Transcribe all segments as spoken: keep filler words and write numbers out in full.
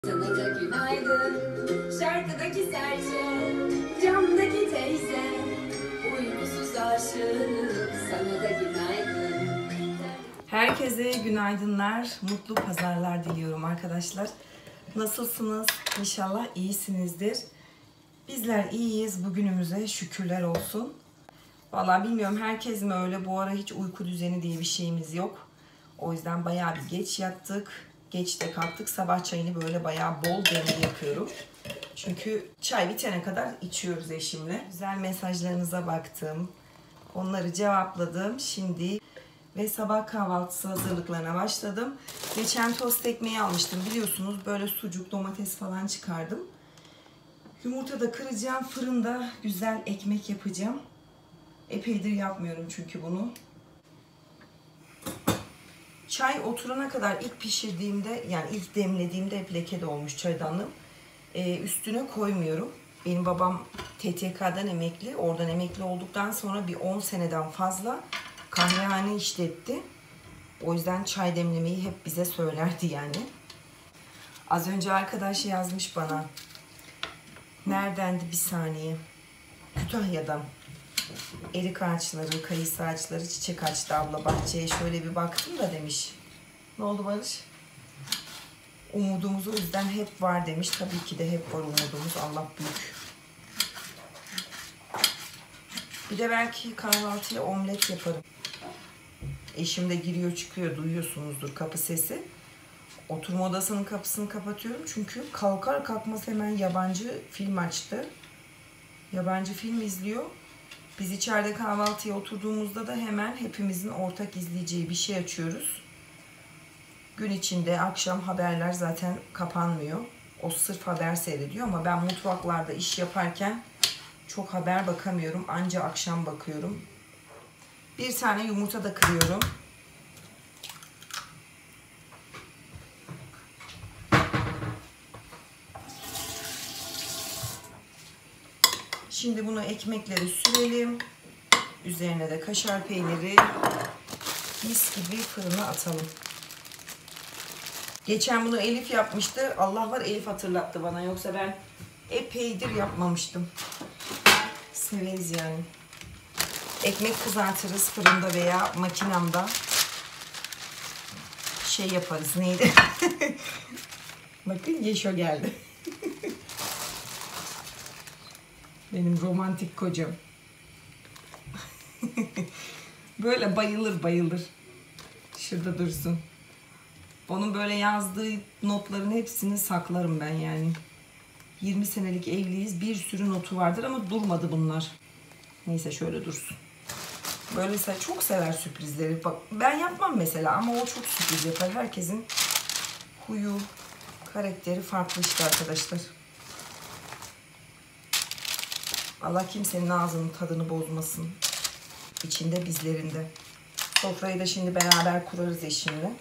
Sana da günaydın, şarkıdaki serçe, camdaki teyze, uykusuz aşık, sana da günaydın. Herkese günaydınlar, mutlu pazarlar diliyorum arkadaşlar. Nasılsınız? İnşallah iyisinizdir. Bizler iyiyiz, bugünümüze şükürler olsun. Vallahi bilmiyorum herkes mi öyle, bu ara hiç uyku düzeni diye bir şeyimiz yok. O yüzden bayağı bir geç yattık. Geç de kalktık. Sabah çayını böyle bayağı bol demli yapıyorum. Çünkü çay bitene kadar içiyoruz eşimle. Güzel mesajlarınıza baktım. Onları cevapladım. Şimdi ve sabah kahvaltısı hazırlıklarına başladım. Geçen tost ekmeği almıştım. Biliyorsunuz böyle sucuk, domates falan çıkardım. Yumurta da kıracağım. Fırında güzel ekmek yapacağım. Epeydir yapmıyorum çünkü bunu. Çay oturana kadar ilk pişirdiğimde, yani ilk demlediğimde hep leke de olmuş çaydanlığım. Ee, üstüne koymuyorum. Benim babam T T K'dan emekli. Oradan emekli olduktan sonra bir on seneden fazla kahvehane işletti. O yüzden çay demlemeyi hep bize söylerdi yani. Az önce arkadaş yazmış bana. Neredendi bir saniye? Kütahya'dan. Erik ağaçları, kayısı ağaçları çiçek açtı abla bahçeye. Şöyle bir baktım da demiş. Ne oldu Barış? Umudumuz o yüzden hep var demiş. Tabii ki de hep var umudumuz. Allah büyük. Bir de belki kahvaltıya omlet yaparım. Eşim de giriyor çıkıyor, duyuyorsunuzdur kapı sesi. Oturma odasının kapısını kapatıyorum. Çünkü kalkar kalkmaz hemen yabancı film açtı. Yabancı film izliyor. Biz içeride kahvaltıya oturduğumuzda da hemen hepimizin ortak izleyeceği bir şey açıyoruz. Gün içinde akşam haberler zaten kapanmıyor. O sırf haber seyrediyor ama ben mutfaklarda iş yaparken çok haber bakamıyorum. Anca akşam bakıyorum. Bir tane yumurta da kırıyorum. Şimdi bunu ekmekleri sürelim. Üzerine de kaşar peyniri mis gibi fırına atalım. Geçen bunu Elif yapmıştı. Allah var Elif hatırlattı bana. Yoksa ben epeydir yapmamıştım. Severiz yani. Ekmek kızartırız fırında veya makinamda. Şey yaparız. Neydi? Bakın Yeşo geldi. Benim romantik kocam. Böyle bayılır bayılır. Şurada dursun. Onun böyle yazdığı notların hepsini saklarım ben yani. yirmi senelik evliyiz. Bir sürü notu vardır ama durmadı bunlar. Neyse şöyle dursun. Böyle çok sever sürprizleri. Bak ben yapmam mesela ama o çok sürpriz yapar. Herkesin huyu, karakteri farklı işte arkadaşlar. Allah kimsenin ağzının tadını bozmasın. İçinde bizlerinde. Sofrayı da şimdi beraber kurarız eşimle.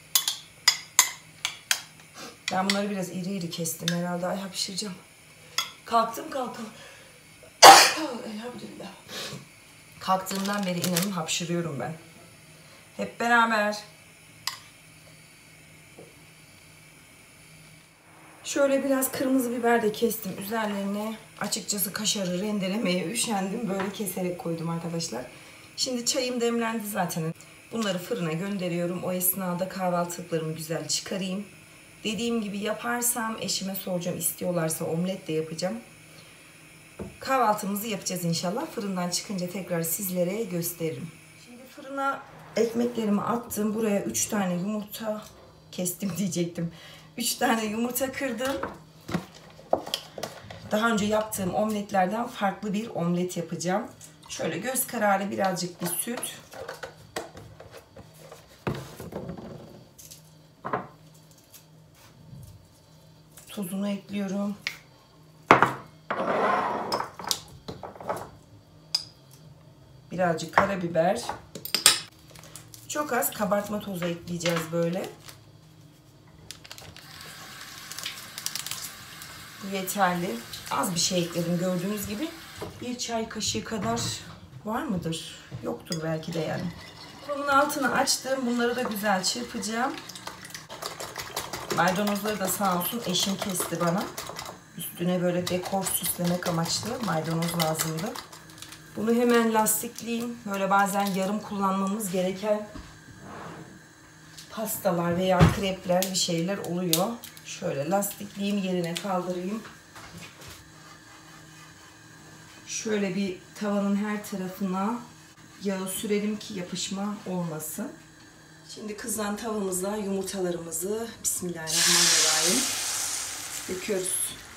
Ben bunları biraz iri iri kestim herhalde. Ay hapşıracağım. Kalktım kalktım. Elhamdülillah. Kalktığımdan beri inanın hapşırıyorum ben. Hep beraber. Şöyle biraz kırmızı biber de kestim. Üzerlerine açıkçası kaşarı rendelemeye üşendim. Böyle keserek koydum arkadaşlar. Şimdi çayım demlendi zaten. Bunları fırına gönderiyorum. O esnada kahvaltılıklarımı güzel çıkarayım. Dediğim gibi yaparsam eşime soracağım. İstiyorlarsa omlet de yapacağım. Kahvaltımızı yapacağız inşallah. Fırından çıkınca tekrar sizlere gösteririm. Şimdi fırına ekmeklerimi attım. Buraya üç tane yumurta kestim diyecektim. üç tane yumurta kırdım. Daha önce yaptığım omletlerden farklı bir omlet yapacağım. Şöyle göz kararı birazcık bir süt. Tuzunu ekliyorum. Birazcık karabiber. Çok az kabartma tozu ekleyeceğiz böyle. Yeterli. Az bir şey ekledim gördüğünüz gibi. Bir çay kaşığı kadar var mıdır? Yoktur belki de yani. Bunun altını açtım. Bunları da güzel çırpacağım. Maydanozları da sağ olsun eşim kesti bana. Üstüne böyle dekor süslemek amaçlı maydanoz lazımdı. Bunu hemen lastikleyeyim. Böyle bazen yarım kullanmamız gereken pastalar veya krepler bir şeyler oluyor. Şöyle lastikleyeyim, yerine kaldırayım. Şöyle bir tavanın her tarafına yağı sürelim ki yapışma olmasın. Şimdi kızan tavamıza yumurtalarımızı bismillahirrahmanirrahim döküyoruz.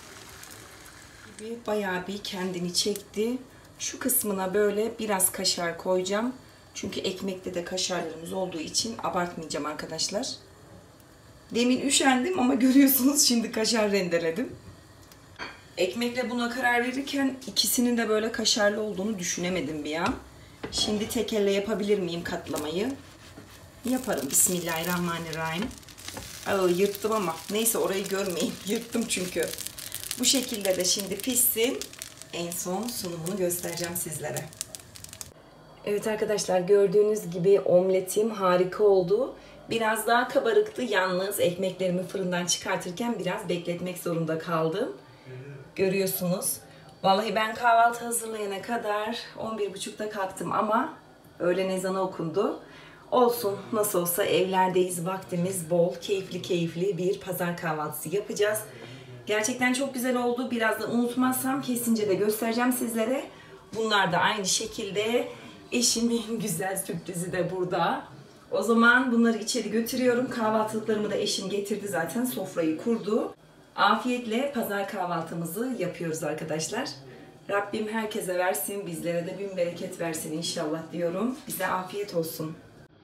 Bayağı bir kendini çekti. Şu kısmına böyle biraz kaşar koyacağım. Çünkü ekmekte de kaşarlarımız olduğu için abartmayacağım arkadaşlar. Demin üşendim ama görüyorsunuz şimdi kaşar rendeledim. Ekmekle buna karar verirken ikisinin de böyle kaşarlı olduğunu düşünemedim bir an. Şimdi tek elle yapabilir miyim katlamayı? Yaparım. Bismillahirrahmanirrahim. Aa, yırttım ama neyse orayı görmeyin. Yırttım çünkü. Bu şekilde de şimdi pişsin. En son sunumunu göstereceğim sizlere. Evet arkadaşlar, gördüğünüz gibi omletim harika oldu. Biraz daha kabarıktı. Yalnız ekmeklerimi fırından çıkartırken biraz bekletmek zorunda kaldım. Görüyorsunuz. Vallahi ben kahvaltı hazırlayana kadar on bir buçukta kalktım ama öğlen ezanı okundu. Olsun, nasıl olsa evlerdeyiz, vaktimiz bol, keyifli keyifli bir pazar kahvaltısı yapacağız. Gerçekten çok güzel oldu. Biraz da unutmazsam kesince de göstereceğim sizlere. Bunlar da aynı şekilde. Eşimin güzel sürprizi de burada. O zaman bunları içeri götürüyorum. Kahvaltılıklarımı da eşim getirdi zaten. Sofrayı kurdu. Afiyetle pazar kahvaltımızı yapıyoruz arkadaşlar. Rabbim herkese versin. Bizlere de bin bereket versin inşallah diyorum. Bize afiyet olsun.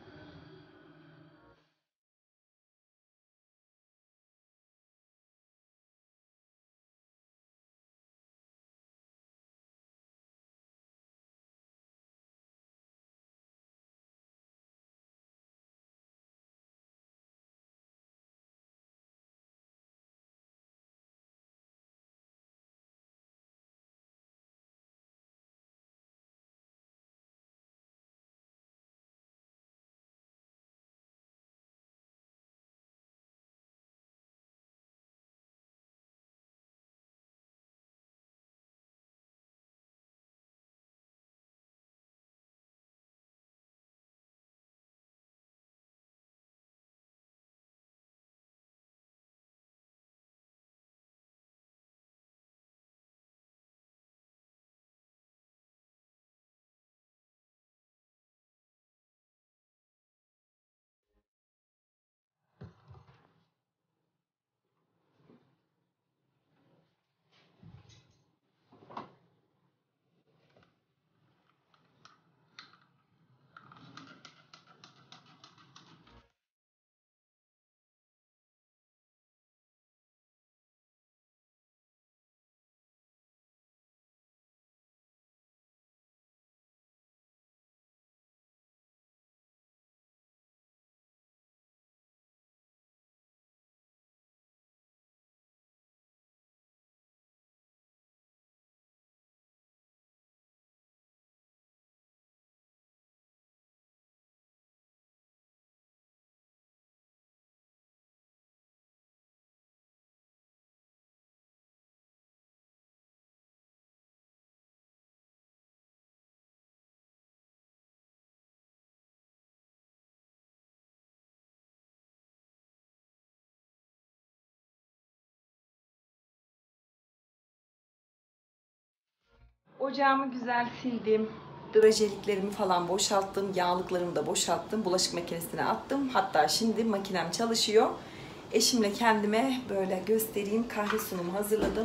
Ocağımı güzel sildim. Drajeliklerimi falan boşalttım. Yağlıklarımı da boşalttım. Bulaşık makinesine attım. Hatta şimdi makinem çalışıyor. Eşimle kendime böyle göstereyim. Kahve sunumu hazırladım.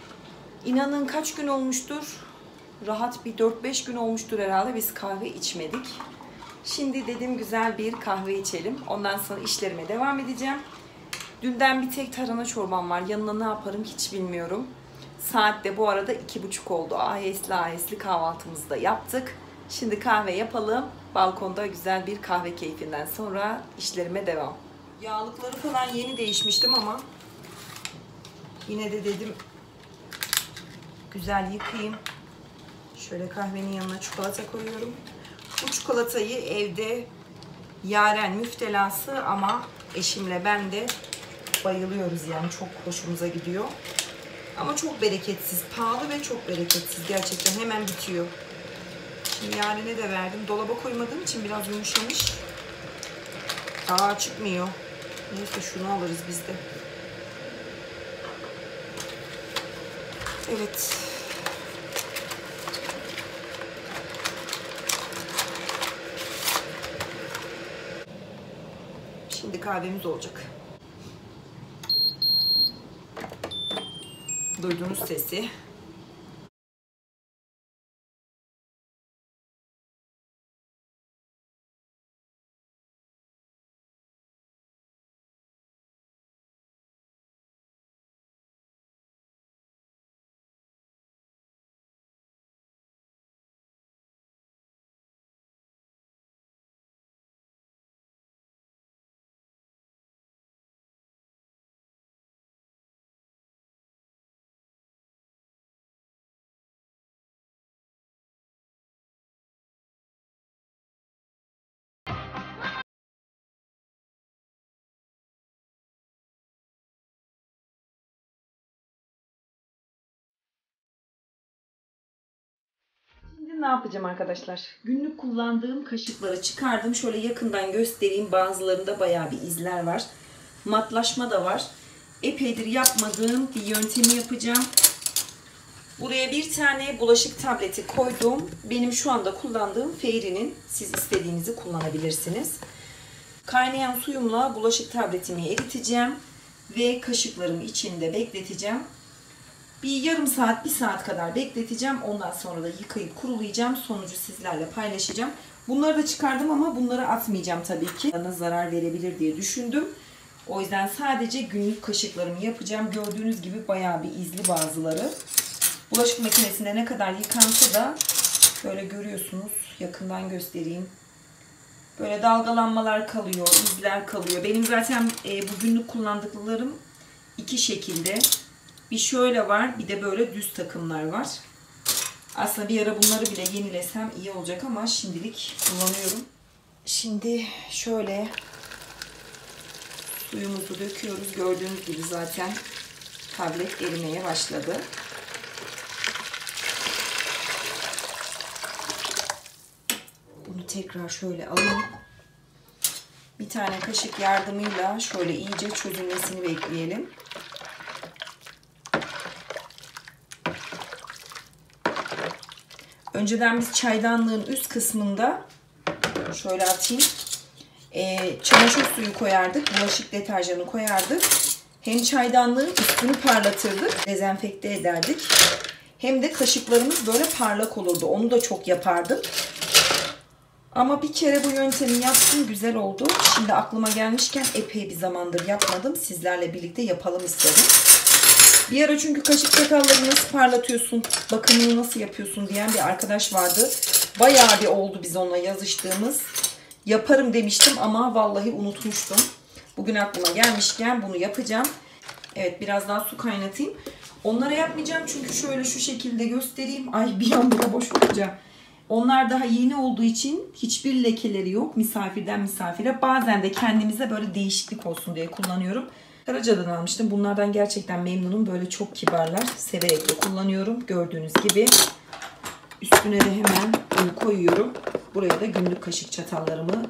İnanın kaç gün olmuştur? Rahat bir dört beş gün olmuştur herhalde. Biz kahve içmedik. Şimdi dedim güzel bir kahve içelim. Ondan sonra işlerime devam edeceğim. Dünden bir tek tarhana çorbam var. Yanına ne yaparım hiç bilmiyorum. Saat de bu arada iki buçuk oldu. Ahesli ahesli kahvaltımızı da yaptık. Şimdi kahve yapalım. Balkonda güzel bir kahve keyfinden sonra işlerime devam. Yağlıkları falan yeni değişmiştim ama yine de dedim güzel yıkayayım. Şöyle kahvenin yanına çikolata koyuyorum. Bu çikolatayı evde Yaren müftelası ama eşimle ben de bayılıyoruz yani, çok hoşumuza gidiyor. Ama çok bereketsiz, pahalı ve çok bereketsiz gerçekten, hemen bitiyor. Şimdi Yaren'e de verdim. Dolaba koymadığım için biraz yumuşamış. Aa, çıkmıyor. Neyse şunu alırız biz de. Evet. Şimdi kahvemiz olacak. Duyduğunuz sesi. Şimdi ne yapacağım arkadaşlar? Günlük kullandığım kaşıkları çıkardım. Şöyle yakından göstereyim. Bazılarında bayağı bir izler var. Matlaşma da var. Epeydir yapmadığım bir yöntemi yapacağım. Buraya bir tane bulaşık tableti koydum. Benim şu anda kullandığım Fairy'nin. Siz istediğinizi kullanabilirsiniz. Kaynayan suyumla bulaşık tabletimi eriteceğim. Ve kaşıklarımı içinde bekleteceğim. Bir yarım saat, bir saat kadar bekleteceğim. Ondan sonra da yıkayıp kurulayacağım. Sonucu sizlerle paylaşacağım. Bunları da çıkardım ama bunları atmayacağım tabii ki. Bana zarar verebilir diye düşündüm. O yüzden sadece günlük kaşıklarımı yapacağım. Gördüğünüz gibi bayağı bir izli bazıları. Bulaşık makinesinde ne kadar yıkansa da böyle görüyorsunuz. Yakından göstereyim. Böyle dalgalanmalar kalıyor, izler kalıyor. Benim zaten e, bu günlük kullandıklarım iki şekilde. Bir şöyle var, bir de böyle düz takımlar var. Aslında bir ara bunları bile yenilesem iyi olacak ama şimdilik kullanıyorum. Şimdi şöyle suyumuzu döküyoruz. Gördüğünüz gibi zaten tablet erimeye başladı. Bunu tekrar şöyle alayım. Bir tane kaşık yardımıyla şöyle iyice çözülmesini bekleyelim. Önceden biz çaydanlığın üst kısmında şöyle atayım. E, çamaşır suyu koyardık. Bulaşık deterjanı koyardık. Hem çaydanlığın üstünü parlatırdık. Dezenfekte ederdik. Hem de kaşıklarımız böyle parlak olurdu. Onu da çok yapardım. Ama bir kere bu yöntemi yaptım. Güzel oldu. Şimdi aklıma gelmişken epey bir zamandır yapmadım. Sizlerle birlikte yapalım istedim. Bir ara çünkü kaşık çatalları nasıl parlatıyorsun, bakımını nasıl yapıyorsun diyen bir arkadaş vardı. Bayağı bir oldu biz onunla yazıştığımız. Yaparım demiştim ama vallahi unutmuştum. Bugün aklıma gelmişken bunu yapacağım. Evet, biraz daha su kaynatayım. Onlara yapmayacağım çünkü şöyle şu şekilde göstereyim. Ay, bir anda da boş olunca. Onlar daha yeni olduğu için hiçbir lekeleri yok misafirden misafire. Bazen de kendimize böyle değişiklik olsun diye kullanıyorum. Karaca'dan almıştım. Bunlardan gerçekten memnunum. Böyle çok kibarlar. Severek de kullanıyorum. Gördüğünüz gibi. Üstüne de hemen un koyuyorum. Buraya da günlük kaşık çatallarımı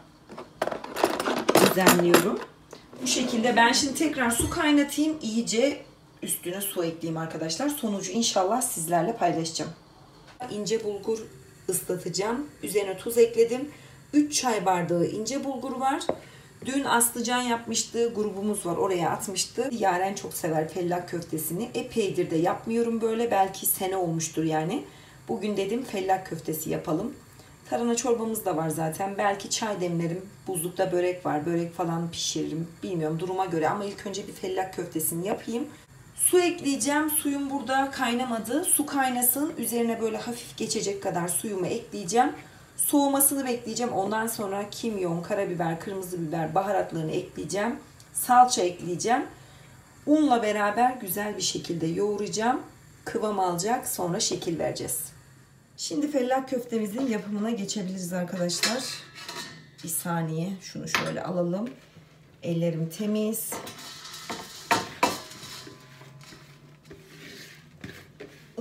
düzenliyorum. Bu şekilde ben şimdi tekrar su kaynatayım. İyice üstüne su ekleyeyim arkadaşlar. Sonucu inşallah sizlerle paylaşacağım. İnce bulgur ıslatacağım. Üzerine tuz ekledim. üç çay bardağı ince bulgur var. Dün Aslıcan yapmıştı. Grubumuz var. Oraya atmıştı. Yaren çok sever fellah köftesini. Epeydir de yapmıyorum böyle. Belki sene olmuştur yani. Bugün dedim fellah köftesi yapalım. Tarhana çorbamız da var zaten. Belki çay demlerim. Buzlukta börek var. Börek falan pişiririm. Bilmiyorum duruma göre ama ilk önce bir fellah köftesini yapayım. Su ekleyeceğim. Suyum burada kaynamadı. Su kaynasın. Üzerine böyle hafif geçecek kadar suyumu ekleyeceğim. Soğumasını bekleyeceğim. Ondan sonra kimyon, karabiber, kırmızı biber, baharatlarını ekleyeceğim. Salça ekleyeceğim. Unla beraber güzel bir şekilde yoğuracağım. Kıvam alacak. Sonra şekil vereceğiz. Şimdi fellah köftemizin yapımına geçebiliriz arkadaşlar. Bir saniye. Şunu şöyle alalım. Ellerim temiz.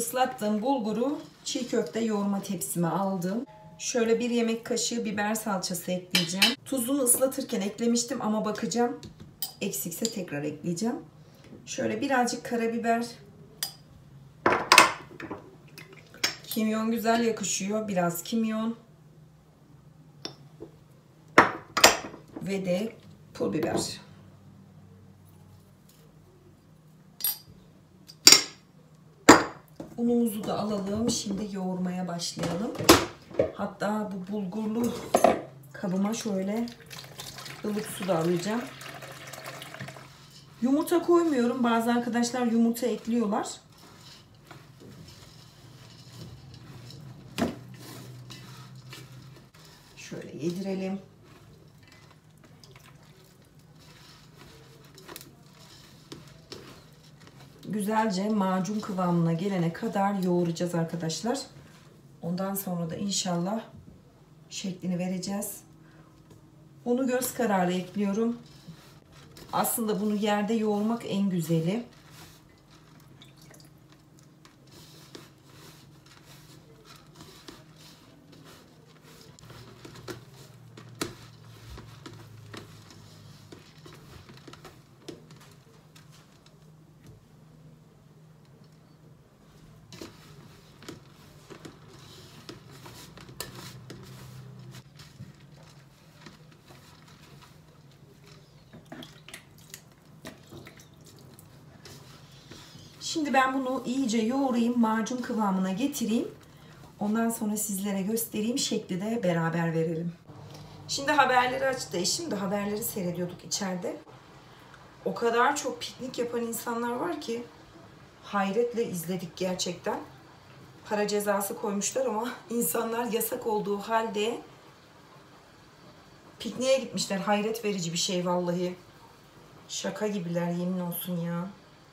Islattığım bulguru çiğ köfte yoğurma tepsime aldım. Şöyle bir yemek kaşığı biber salçası ekleyeceğim. Tuzunu ıslatırken eklemiştim ama bakacağım. Eksikse tekrar ekleyeceğim. Şöyle birazcık karabiber. Kimyon güzel yakışıyor. Biraz kimyon. Ve de pul biber. Unumuzu da alalım. Şimdi yoğurmaya başlayalım. Hatta bu bulgurlu kabıma şöyle ılık su da alacağım. Yumurta koymuyorum. Bazı arkadaşlar yumurta ekliyorlar. Şöyle yedirelim. Güzelce macun kıvamına gelene kadar yoğuracağız arkadaşlar. Ondan sonra da inşallah şeklini vereceğiz. Unu göz kararı ekliyorum. Aslında bunu yerde yoğurmak en güzeli. Şimdi ben bunu iyice yoğurayım, macun kıvamına getireyim. Ondan sonra sizlere göstereyim, şekli de beraber verelim. Şimdi haberleri açtı eşim de haberleri seyrediyorduk içeride. O kadar çok piknik yapan insanlar var ki hayretle izledik gerçekten. Para cezası koymuşlar ama insanlar yasak olduğu halde pikniğe gitmişler. Hayret verici bir şey vallahi. Şaka gibiler yemin olsun ya.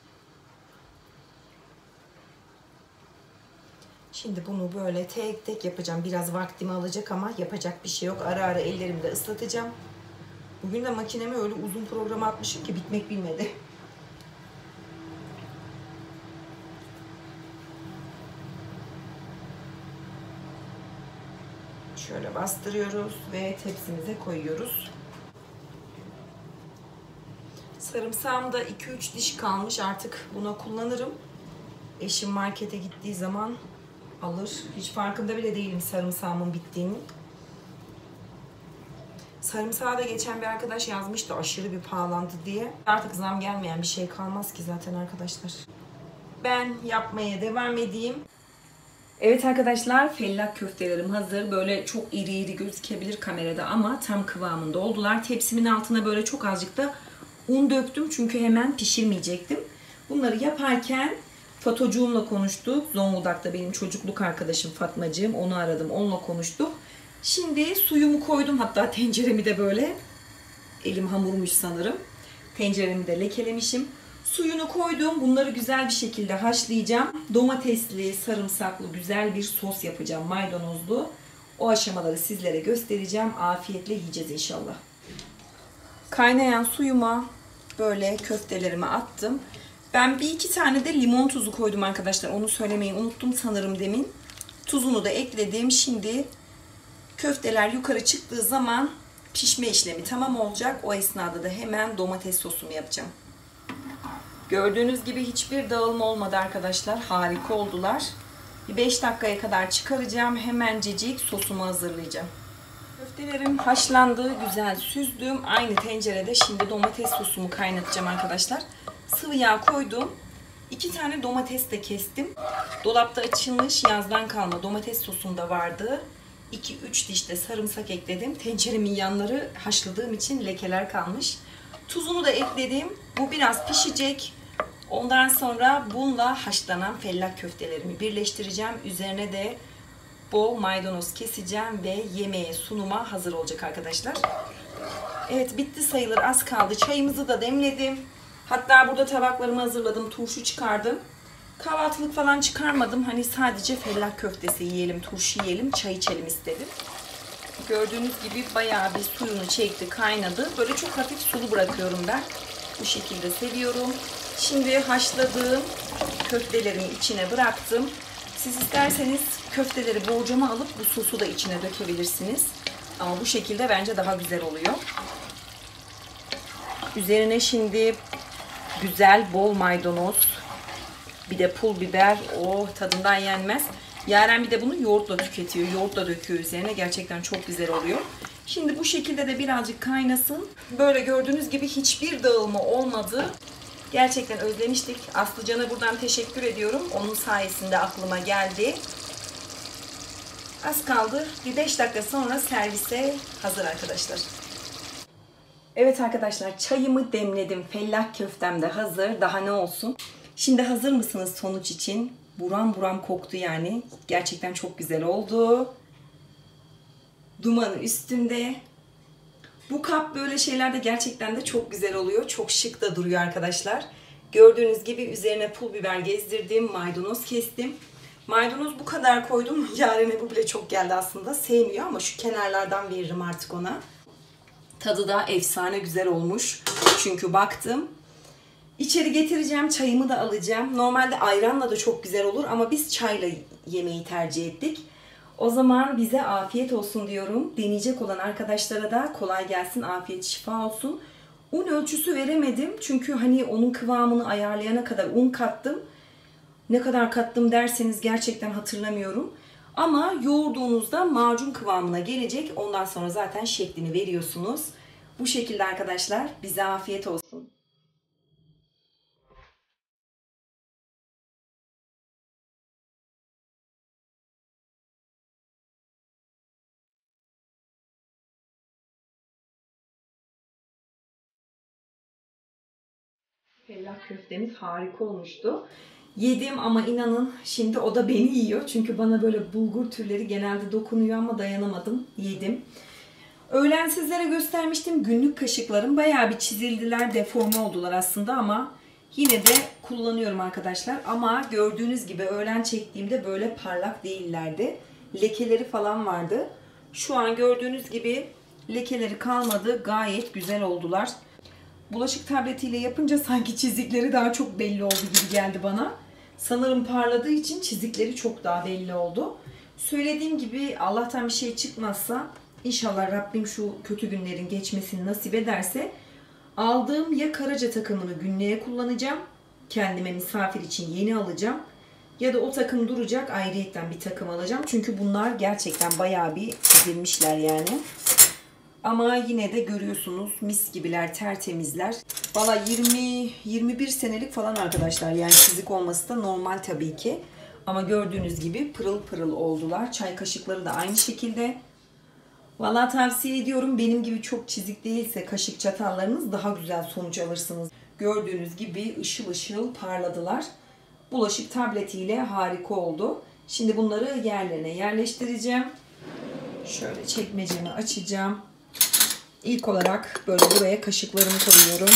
Şimdi bunu böyle tek tek yapacağım. Biraz vaktimi alacak ama yapacak bir şey yok. Ara ara ellerimi de ıslatacağım. Bugün de makinemi öyle uzun programa atmışım ki bitmek bilmedi. Şöyle bastırıyoruz ve tepsimize koyuyoruz. Sarımsağımda iki üç diş kalmış. Artık buna kullanırım. Eşim markete gittiği zaman alır. Hiç farkında bile değilim sarımsağımın bittiğini. Sarımsağı da geçen bir arkadaş yazmıştı aşırı bir pahalandı diye. Artık zam gelmeyen bir şey kalmaz ki zaten arkadaşlar. Ben yapmaya devam edeyim. Evet arkadaşlar, fellah köftelerim hazır. Böyle çok iri iri gözükebilir kamerada ama tam kıvamında oldular. Tepsimin altına böyle çok azıcık da un döktüm çünkü hemen pişirmeyecektim. Bunları yaparken Fatocuğumla konuştuk. Zonguldak'ta benim çocukluk arkadaşım Fatmacığım. Onu aradım. Onunla konuştuk. Şimdi suyumu koydum. Hatta tenceremi de böyle. Elim hamurmuş sanırım. Tenceremi de lekelemişim. Suyunu koydum. Bunları güzel bir şekilde haşlayacağım. Domatesli, sarımsaklı güzel bir sos yapacağım. Maydanozlu. O aşamaları sizlere göstereceğim. Afiyetle yiyeceğiz inşallah. Kaynayan suyuma böyle köftelerimi attım. Ben bir iki tane de limon tuzu koydum arkadaşlar. Onu söylemeyi unuttum sanırım demin. Tuzunu da ekledim. Şimdi köfteler yukarı çıktığı zaman pişme işlemi tamam olacak. O esnada da hemen domates sosumu yapacağım. Gördüğünüz gibi hiçbir dağılma olmadı arkadaşlar. Harika oldular. Bir beş dakikaya kadar çıkaracağım. Hemencecik sosumu hazırlayacağım. Köftelerim haşlandı. Güzel süzdüm. Aynı tencerede şimdi domates sosumu kaynatacağım arkadaşlar. Sıvı yağ koydum. İki tane domates de kestim. Dolapta açılmış yazdan kalma domates sosum da vardı. iki üç diş de sarımsak ekledim. Tenceremin yanları haşladığım için lekeler kalmış. Tuzunu da ekledim. Bu biraz pişecek. Ondan sonra bununla haşlanan fellah köftelerimi birleştireceğim. Üzerine de bol maydanoz keseceğim ve yemeğe sunuma hazır olacak arkadaşlar. Evet bitti sayılır, az kaldı. Çayımızı da demledim. Hatta burada tabaklarımı hazırladım. Turşu çıkardım. Kahvaltılık falan çıkarmadım. Hani sadece fellah köftesi yiyelim, turşu yiyelim, çay içelim istedim. Gördüğünüz gibi bayağı bir suyunu çekti, kaynadı. Böyle çok hafif sulu bırakıyorum ben. Bu şekilde seviyorum. Şimdi haşladığım köftelerimi içine bıraktım. Siz isterseniz köfteleri borcama alıp bu sosu da içine dökebilirsiniz. Ama bu şekilde bence daha güzel oluyor. Üzerine şimdi güzel bol maydanoz, bir de pul biber. Oh, tadından yenmez. Yaren bir de bunu yoğurtla tüketiyor. Yoğurtla döküyor üzerine. Gerçekten çok güzel oluyor. Şimdi bu şekilde de birazcık kaynasın. Böyle gördüğünüz gibi hiçbir dağılma olmadı. Gerçekten özlemiştik. Aslıcan'a buradan teşekkür ediyorum. Onun sayesinde aklıma geldi. Az kaldı. Bir beş dakika sonra servise hazır arkadaşlar. Evet arkadaşlar, çayımı demledim. Fellah köftem de hazır. Daha ne olsun. Şimdi hazır mısınız sonuç için? Buram buram koktu yani. Gerçekten çok güzel oldu. Dumanı üstünde. Bu kap böyle şeylerde gerçekten de çok güzel oluyor. Çok şık da duruyor arkadaşlar. Gördüğünüz gibi üzerine pul biber gezdirdim. Maydanoz kestim. Maydanoz bu kadar koydum. Yaren'e bu bile çok geldi aslında. Sevmiyor ama şu kenarlardan veririm artık ona. Tadı da efsane güzel olmuş. Çünkü baktım. İçeri getireceğim. Çayımı da alacağım. Normalde ayranla da çok güzel olur ama biz çayla yemeği tercih ettik. O zaman bize afiyet olsun diyorum. Deneyecek olan arkadaşlara da kolay gelsin, afiyet şifa olsun. Un ölçüsü veremedim. Çünkü hani onun kıvamını ayarlayana kadar un kattım. Ne kadar kattım derseniz gerçekten hatırlamıyorum. Ama yoğurduğunuzda macun kıvamına gelecek. Ondan sonra zaten şeklini veriyorsunuz. Bu şekilde arkadaşlar, bize afiyet olsun. Fellah köftemiz harika olmuştu. Yedim ama inanın şimdi o da beni yiyor. Çünkü bana böyle bulgur türleri genelde dokunuyor ama dayanamadım. Yedim. Öğlen sizlere göstermiştim. Günlük kaşıklarım bayağı bir çizildiler, deforme oldular aslında ama yine de kullanıyorum arkadaşlar. Ama gördüğünüz gibi öğlen çektiğimde böyle parlak değillerdi. Lekeleri falan vardı. Şu an gördüğünüz gibi lekeleri kalmadı. Gayet güzel oldular. Bulaşık tabletiyle yapınca sanki çizikleri daha çok belli oldu gibi geldi bana. Sanırım parladığı için çizikleri çok daha belli oldu. Söylediğim gibi Allah'tan bir şey çıkmazsa inşallah Rabbim şu kötü günlerin geçmesini nasip ederse aldığım ya Karaca takımını günlüğe kullanacağım. Kendime misafir için yeni alacağım. Ya da o takım duracak, ayrıyetten bir takım alacağım. Çünkü bunlar gerçekten bayağı bir çizilmişler yani. Ama yine de görüyorsunuz mis gibiler, tertemizler. Valla yirmi yirmi bir senelik falan arkadaşlar. Yani çizik olması da normal tabii ki. Ama gördüğünüz gibi pırıl pırıl oldular. Çay kaşıkları da aynı şekilde. Valla tavsiye ediyorum. Benim gibi çok çizik değilse kaşık çatallarınız daha güzel sonuç alırsınız. Gördüğünüz gibi ışıl ışıl parladılar. Bulaşık tabletiyle harika oldu. Şimdi bunları yerlerine yerleştireceğim. Şöyle çekmecemi açacağım. İlk olarak böyle buraya kaşıklarımı koyuyorum.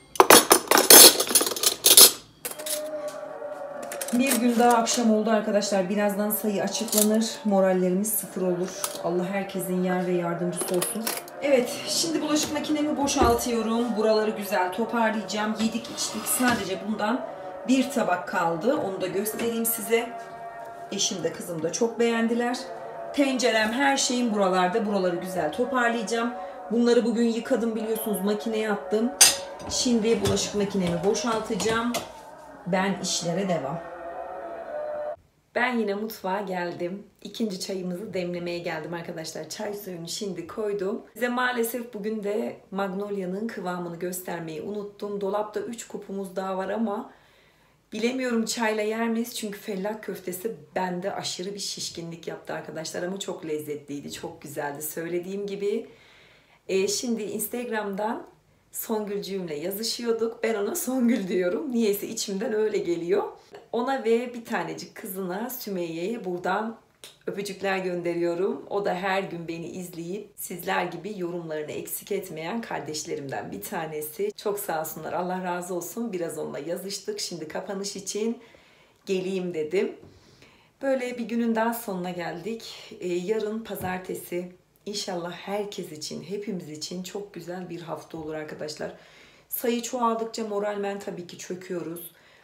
Bir gün daha akşam oldu arkadaşlar. Birazdan sayı açıklanır. Morallerimiz sıfır olur. Allah herkesin yar ve yardımcısı olsun. Evet, şimdi bulaşık makinemi boşaltıyorum. Buraları güzel toparlayacağım. Yedik içtik. Sadece bundan bir tabak kaldı. Onu da göstereyim size. Eşim de kızım da çok beğendiler. Tencerem, her şeyim buralarda. Buraları güzel toparlayacağım. Bunları bugün yıkadım biliyorsunuz. Makineye attım. Şimdi bulaşık makinemi boşaltacağım. Ben işlere devam. Ben yine mutfağa geldim. İkinci çayımızı demlemeye geldim arkadaşlar. Çay suyunu şimdi koydum. Size maalesef bugün de Magnolia'nın kıvamını göstermeyi unuttum. Dolapta üç kupumuz daha var ama bilemiyorum çayla yer miyiz? Çünkü fellah köftesi bende aşırı bir şişkinlik yaptı arkadaşlar. Ama çok lezzetliydi, çok güzeldi. Söylediğim gibi. E, şimdi Instagram'dan Songülcüğümle yazışıyorduk. Ben ona Songül diyorum. Niyeyse içimden öyle geliyor. Ona ve bir tanecik kızına, Sümeyye'ye buradan öpücükler gönderiyorum. O da her gün beni izleyip sizler gibi yorumlarını eksik etmeyen kardeşlerimden bir tanesi. Çok sağ olsunlar. Allah razı olsun. Biraz onunla yazıştık. Şimdi kapanış için geleyim dedim. Böyle bir günün daha sonuna geldik. Ee, yarın pazartesi. İnşallah herkes için, hepimiz için çok güzel bir hafta olur arkadaşlar. Sayı çoğaldıkça moralmen tabii ki çöküyoruz.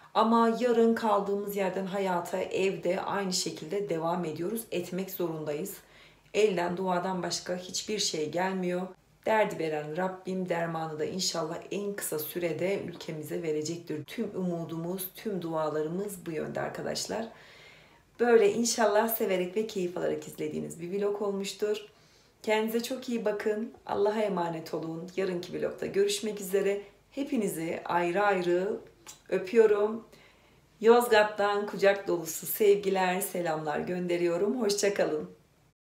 Ama yarın kaldığımız yerden hayata, evde aynı şekilde devam ediyoruz. Etmek zorundayız. Elden duadan başka hiçbir şey gelmiyor. Derdi veren Rabbim dermanı da inşallah en kısa sürede ülkemize verecektir. Tüm umudumuz, tüm dualarımız bu yönde arkadaşlar. Böyle inşallah severek ve keyif alarak izlediğiniz bir vlog olmuştur. Kendinize çok iyi bakın. Allah'a emanet olun. Yarınki vlogda görüşmek üzere. Hepinizi ayrı ayrı öpüyorum. Yozgat'tan kucak dolusu sevgiler, selamlar gönderiyorum. Hoşça kalın.